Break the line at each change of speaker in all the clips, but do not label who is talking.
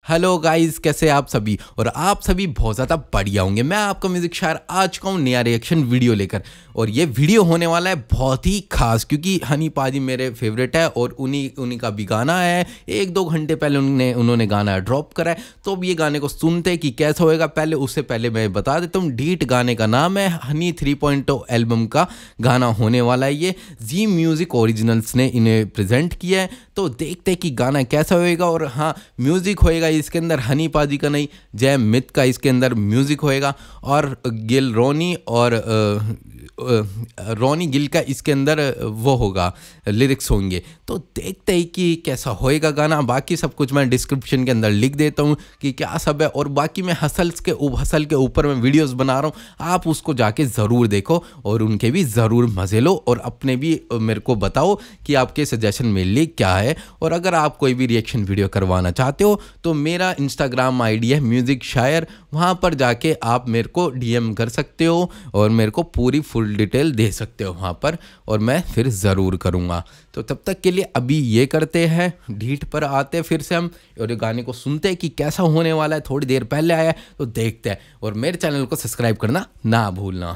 Hello guys, कैसे आप सभी। और आप सभी बहुत ज़्यादा बढ़िया होंगे। मैं आपका म्यूजिक शायर आ चुका हूँ नया रिएक्शन वीडियो लेकर। और ये वीडियो होने वाला है बहुत ही खास, क्योंकि हनी पाजी मेरे फेवरेट है और उन्हीं का भी गाना है। 1-2 घंटे पहले उन्होंने गाना ड्रॉप करा है, तो अब ये गाने को सुनते हैं कि कैसा होएगा। उससे पहले मैं बता देता हूँ, डीट गाने का नाम है। हनी 3.0 एल्बम का गाना होने वाला है। ये जी म्यूजिक ओरिजिनल्स ने इन्हें प्रेजेंट किया है, तो देखते हैं कि गाना कैसा होएगा। और हाँ, म्यूजिक होएगा इसके अंदर हनी पाजी का नहीं, जय मित का इसके अंदर म्यूजिक होएगा। और गिल रोनी और रोनी गिल का इसके अंदर वो होगा, लिरिक्स होंगे। तो देखते हैं कि कैसा होएगा गाना। बाकी सब कुछ मैं डिस्क्रिप्शन के अंदर लिख देता हूँ कि क्या सब है। और बाकी मैं हसल के ऊपर मैं वीडियोस बना रहा हूँ, आप उसको जाके ज़रूर देखो और उनके भी ज़रूर मज़े लो। और अपने भी मेरे को बताओ कि आपके सजेशन मेरे लिए क्या है। और अगर आप कोई भी रिएक्शन वीडियो करवाना चाहते हो तो मेरा इंस्टाग्राम आईडी है म्यूजिक शायर, वहाँ पर जाके आप मेरे को डीएम कर सकते हो और मेरे को पूरी फुल डिटेल दे सकते हो वहाँ पर, और मैं फिर ज़रूर करूँगा। तो तब तक के लिए अभी ये करते हैं, ढीठ पर आते हैं फिर से हम और गाने को सुनते हैं कि कैसा होने वाला है। थोड़ी देर पहले आया है तो देखते हैं। और मेरे चैनल को सब्सक्राइब करना ना भूलना।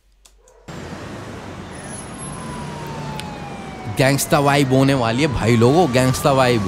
गैंगस्टा वाइब होने वाली है भाई लोगों, गैंगस्टा वाइब।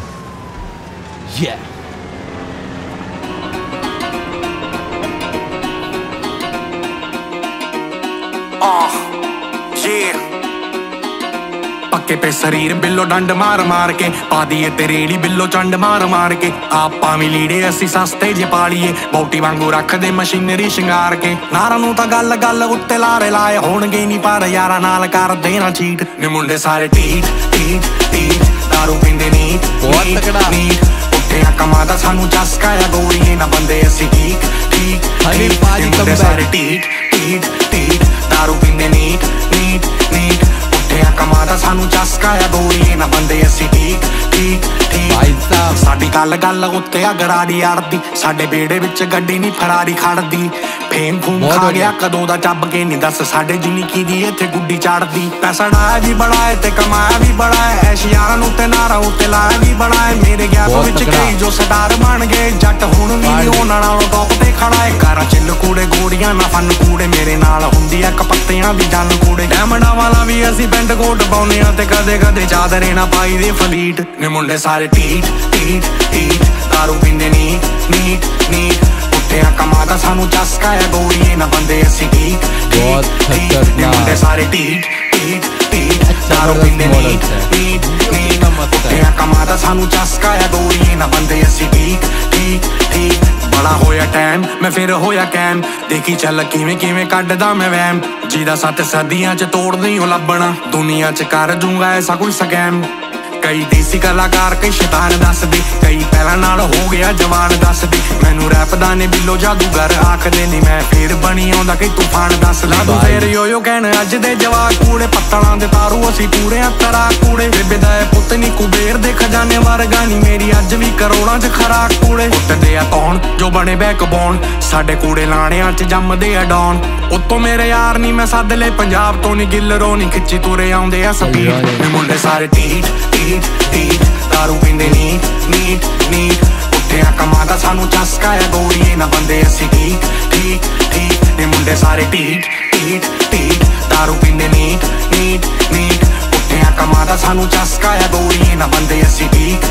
पक्के पे शरीर बिल्लो डंड मार मार के पा दिए तेरेड़ी बिल्लो चंड मार मार के आपा भी लीड़े असी सस्ते जे पालिए बौटी वांगू रख दे मशीनरी शिंगार के नारा नूं तां गल गल उत्ते लारे लाए होणगे नहीं पर यारा नाल कर देना चीट ने मुंडे सारे टीट टीट टीट दारू पींदे नीट
बहुत तगड़ा
नीट उत्ते कमादा सानू चस्काया गोरीए ना बंदे असी ठीक ठीक
हनी पाजी
मुंडे सारे टीट टीट टीट दारू पींदे नीट नीट नीट कमादा सानू चस्काया गोरीए ना बंदे असी ठीक ठीक ठीक साडी गल गल उत्ते अगराड़ी अड़दी साडे बेड़े विच गड्डी नहीं फरारी खड़दी फेम फूम खा गया कदों दा चब के नहीं दस साडे जिन्नी कीदी इत्थे गुड्डी चढ़दी पैसा डाया भी बड़ा है ते कमाया भी बड़ा है ऐश यारां नूं ते नारा उत्ते लाया भी बड़ा है मेरे गैप विच कई जो स्टार बन गए जट हुण वी उन्हां नालों टॉप ते खड़ा है घर चिल कूड़े गोड़ियां ना फन कूड़े मेरे नाल हुंदी है कपत्तियां भी जन कूड़े डायमंडा वाला भी असी पेंट कोट पाउने आ ते कदे कदे चादरे ना पाई दे फलीट ने मुंडे सारे टीट टीट टीट दारू पींदे नीट नीट नीट कमादा सानू चस्काया गोरीए ना बंदे असी ठीक ठीक ठीक ने मुंडे सारे टीट टीट टीट दारू पींदे नीट नीट नीट कमादा सानू चस्काया गोरीए ना बंदे असी ठीक ठीक ठीक बड़ा होया टाइम मैं फिर होया कैम देखी चल किवें किवें कड्डदा मैं वैम जिदा सत सदियां च तोड़ नहीं हो लभना दुनिया च कर दूंगा ऐसा कोई स्कैम कई देसी कलाकार कई शैतान दसदे कई पहला नाल हो गया जवान दसदे मैनू रैप दा ने बिल्लो जादूगर आखदे नहीं मैं फिर बनी आउंदा कई तूफान दस ला तू फिर यो कहण अज दे जवाक कूड़े पत्तलां दे तारू असी पूरे तरा कूड़े बेबे दा पुੱਤ नी कुबेर दे खजाने वर्गा नी मेरी अज भी करोड़ां च खराक कूड़े उत्तदे आ कौन जो बने बैकबोन साडे कूड़े लाणियां च जम्मदे आ डॉन उत्तों मेरे यार नी मैं सद ले पंजाब तो नी गिलरों नी खिच्ची तुरे आउंदे आ स्पीड मुंडे सारे टीट टीट टीट दारू पींदे नीट नीट नीट उत्तिया कमादा सानू चस्काया गोरीए ना बंदे असी ठीक ठीक ठीक ने मुंडे सारे टीट टीट टीट दारू पींदे नीट नीट नीट उत्तिया कमादा सानू चस्काया गोरीए ना बंदे असी ठीक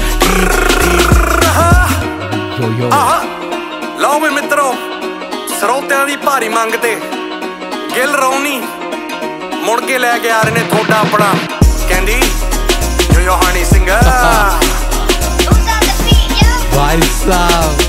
लो वे मित्रों ਸਰੋਤਿਆਂ ਦੀ ਭਾਰੀ ਮੰਗ ਤੇ ਗਿੱਲ ਰੌਣੀ ਮੁੜ ਕੇ ਲੈ ਕੇ ਆ ਰਹੇ ਨੇ ਤੁਹਾਡਾ ਆਪਣਾ ਕਹਿੰਦੀ यो हनी सिंगर
भाई साहब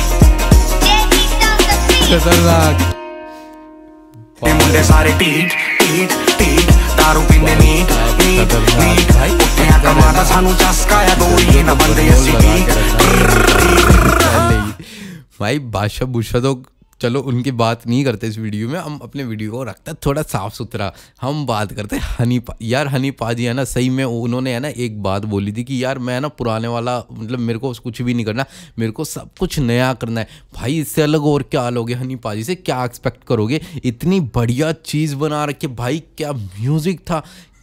खतरनाक
मुंडे सारे टीट टीट टीट दारू पींदे नीट नीट नीट उत्तिया कमादा सानू चस्काया गोरीए ना बंदे असी ठीक
भाई बादशाह बुशा तो चलो उनकी बात नहीं करते इस वीडियो में। हम अपने वीडियो को रखते हैं थोड़ा साफ सुथरा। हम बात करते हैं यार हनी पाजी है ना, सही में उन्होंने है ना एक बात बोली थी कि यार मैं ना पुराने वाला मतलब मेरे को कुछ भी नहीं करना, मेरे को सब कुछ नया करना है। भाई इससे अलग और क्या लोगे हनी पाजी से, क्या एक्सपेक्ट करोगे। इतनी बढ़िया चीज़ बना रखी भाई, क्या म्यूज़िक था, क्या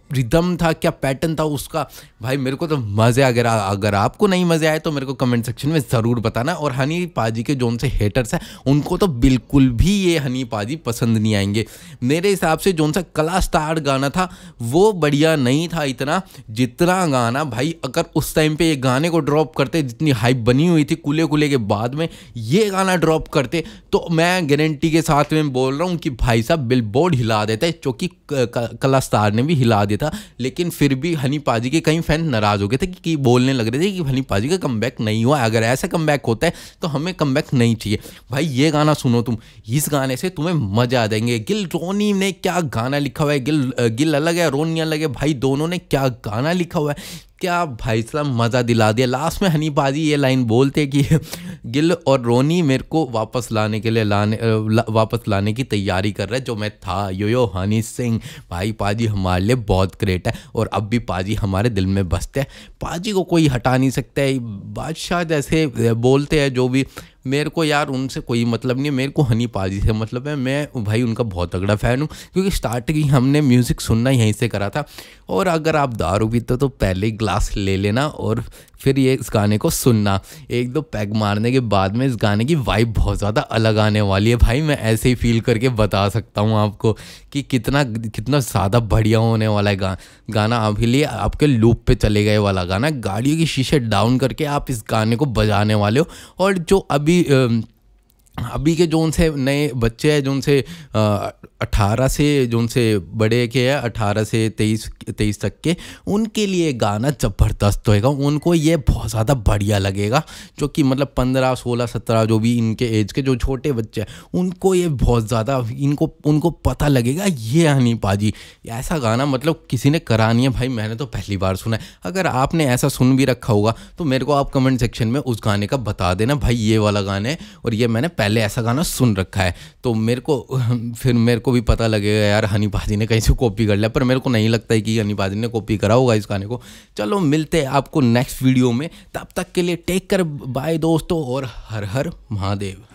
रिदम था, क्या पैटर्न था उसका, भाई मेरे को तो मज़े आ गया। अगर आपको नहीं मज़े आए तो मेरे को कमेंट सेक्शन में ज़रूर बताना। और हनी पाजी के जोन से हेटर्स हैं उनको तो बिल्कुल भी ये हनी पाजी पसंद नहीं आएंगे। मेरे हिसाब से जोन सा कला स्टार गाना था वो बढ़िया नहीं था इतना जितना गाना, भाई अगर उस टाइम पे ये गाने को ड्रॉप करते, जितनी हाइप बनी हुई थी कूले कूले के बाद में ये गाना ड्रॉप करते, तो मैं गारंटी के साथ में बोल रहा हूँ कि भाई साहब बिलबोर्ड हिला देते, क्योंकि कला स्टार ने भी हिला दिया था। लेकिन फिर भी हनी पाजी के कई फैन नाराज हो गए थे कि बोलने लग रहे थे कि हनी पाजी का कमबैक नहीं हुआ, अगर ऐसा कमबैक होता है तो हमें कमबैक नहीं चाहिए। भाई ये गाना सुनो तुम, इस गाने से तुम्हें मजा आ जाएंगे। गिल रोनी ने क्या गाना लिखा हुआ है, गिल अलग है रोनी अलग है, भाई दोनों ने क्या गाना लिखा हुआ है, क्या भाई साहब मज़ा दिला दिया। लास्ट में हनी पाजी ये लाइन बोलते कि गिल और रोनी मेरे को वापस लाने के लिए वापस लाने की तैयारी कर रहे हैं, जो मैं था यो हनी सिंह। भाई पाजी हमारे लिए बहुत ग्रेट है और अब भी पाजी हमारे दिल में बसते हैं, पाजी को कोई हटा नहीं सकता है। बादशाह जैसे बोलते हैं जो भी, मेरे को यार उनसे कोई मतलब नहीं है, मेरे को हनी पाजी से मतलब है। मैं भाई उनका बहुत तगड़ा फ़ैन हूँ, क्योंकि स्टार्टिंग ही हमने म्यूज़िक सुनना यहीं से करा था। और अगर आप दारू पीते तो पहले ग्लास ले लेना और फिर ये इस गाने को सुनना। एक दो पैग मारने के बाद में इस गाने की वाइब बहुत ज़्यादा अलग आने वाली है। भाई मैं ऐसे ही फील करके बता सकता हूँ आपको कि कितना ज़्यादा बढ़िया होने वाला है गाना। अभी लिए आपके लूप पे चले गए वाला गाना, गाड़ियों की शीशे डाउन करके आप इस गाने को बजाने वाले हो। और जो अभी के जोन से नए बच्चे हैं, जोन से 18 से जोन से बड़े के हैं 18 से 23 तक के, उनके लिए गाना ज़बरदस्त होएगा, उनको ये बहुत ज़्यादा बढ़िया लगेगा। जो कि मतलब 15, 16, 17 जो भी इनके एज के जो छोटे बच्चे हैं उनको ये बहुत ज़्यादा उनको पता लगेगा ये हनी पाजी ऐसा गाना मतलब किसी ने करा नहीं है। भाई मैंने तो पहली बार सुना है। अगर आपने ऐसा सुन भी रखा होगा तो मेरे को आप कमेंट सेक्शन में उस गाने का बता देना, भाई ये वाला गाना है और ये मैंने पहले ऐसा गाना सुन रखा है, तो मेरे को भी पता लगेगा यार हनी पाजी ने कहीं से कॉपी कर लिया। पर मेरे को नहीं लगता है कि हनी पाजी ने कॉपी करा होगा इस गाने को। चलो मिलते हैं आपको नेक्स्ट वीडियो में, तब तक के लिए टेक कर बाय दोस्तों और हर हर महादेव।